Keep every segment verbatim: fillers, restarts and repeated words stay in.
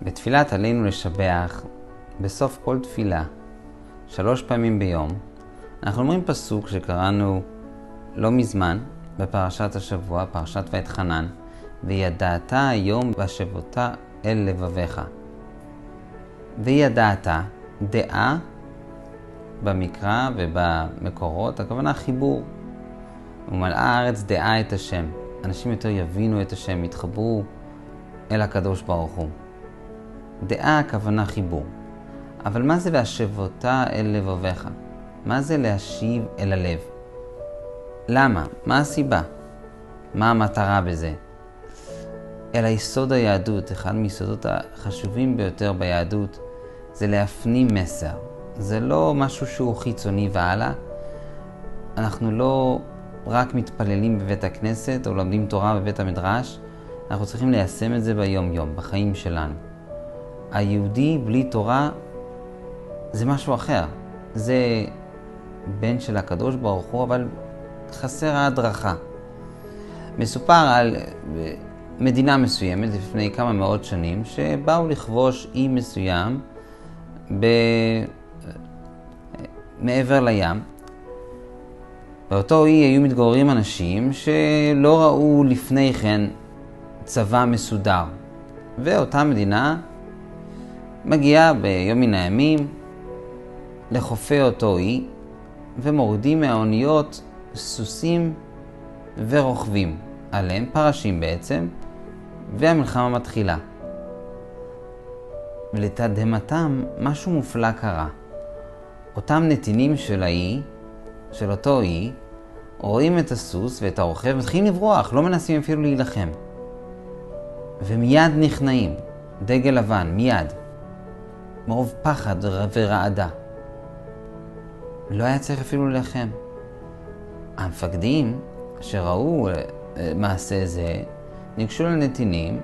בתפילת עלינו לשבח, בסוף כל תפילה, שלוש פעמים ביום, אנחנו אומרים פסוק שקראנו לא מזמן בפרשת השבוע, פרשת ואתחנן, וידעת היום והשבותה אל לבביך. וידעת, דעה במקרא ובמקורות, הכוונה חיבור. ומלאה הארץ דעה את השם. אנשים יותר יבינו את השם, יתחברו אל הקדוש ברוך הוא. דעה הכוונה חיבור. אבל מה זה והשבותה אל לבביך? מה זה להשיב אל הלב? למה? מה הסיבה? מה המטרה בזה? אלא יסוד היהדות, אחד מיסודות החשובים ביותר ביהדות, זה להפנים מסר. זה לא משהו שהוא חיצוני והלאה. אנחנו לא רק מתפללים בבית הכנסת או לומדים תורה בבית המדרש, אנחנו צריכים ליישם את זה ביום יום, בחיים שלנו. היהודי בלי תורה זה משהו אחר. זה בן של הקדוש ברוך הוא, אבל חסר ההדרכה. מסופר על מדינה מסוימת לפני כמה מאות שנים, שבאו לכבוש אי מסוים ב... מעבר לים. באותו אי היו מתגוררים אנשים שלא ראו לפני כן צבא מסודר. ואותה מדינה מגיעה ביום מן הימים לחופי אותו אי, ומורידים מהאוניות סוסים ורוכבים עליהם, פרשים בעצם, והמלחמה מתחילה. ולתדהמתם משהו מופלא קרה. אותם נתינים של האי, של אותו אי, רואים את הסוס ואת הרוכב, מתחילים לברוח, לא מנסים אפילו להילחם. ומיד נכנעים, דגל לבן, מיד. מרוב פחד ורעדה. לא היה צריך אפילו להילחם. המפקדים שראו מעשה זה, ניגשו לנתינים,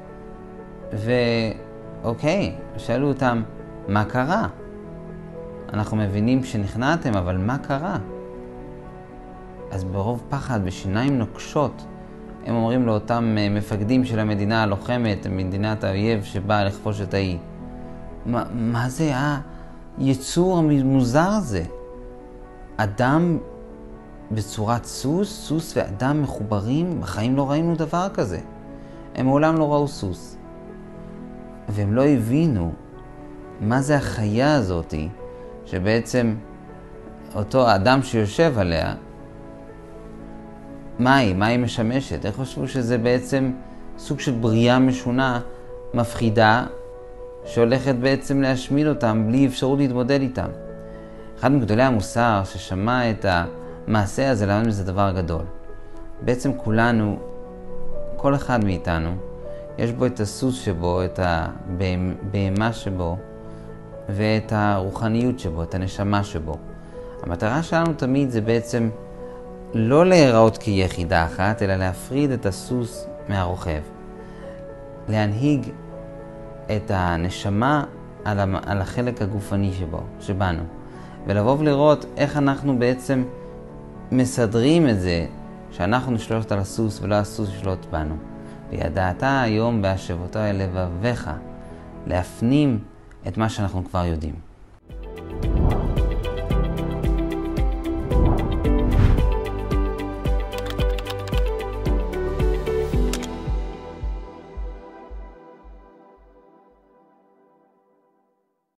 ואוקיי, שאלו אותם, מה קרה? אנחנו מבינים שנכנעתם, אבל מה קרה? אז ברוב פחד, בשיניים נוקשות, הם אומרים לאותם מפקדים של המדינה הלוחמת, מדינת האויב שבאה לכבוש את האי. מה, מה זה היצור המוזר הזה? אדם בצורת סוס, סוס ואדם מחוברים, בחיים לא ראינו דבר כזה. הם מעולם לא ראו סוס. והם לא הבינו מה זה החיה הזאת, שבעצם אותו האדם שיושב עליה, מה היא? מה היא משמשת? איך חשבו שזה בעצם סוג של בריאה משונה, מפחידה, שהולכת בעצם להשמיד אותם בלי אפשרות להתמודד איתם. אחד מגדולי המוסר ששמע את המעשה הזה, למד מזה דבר גדול. בעצם כולנו, כל אחד מאיתנו, יש בו את הסוס שבו, את הבהמה שבו, ואת הרוחניות שבו, את הנשמה שבו. המטרה שלנו תמיד זה בעצם לא להיראות כיחידה אחת, אלא להפריד את הסוס מהרוכב. להנהיג את הנשמה על, על החלק הגופני שבו, שבנו. ולבוא ולראות איך אנחנו בעצם מסדרים את זה, שאנחנו נשלוט על הסוס ולא הסוס ישלוט בנו. וידעת היום בהשבותה אל לבביך, להפנים את מה שאנחנו כבר יודעים.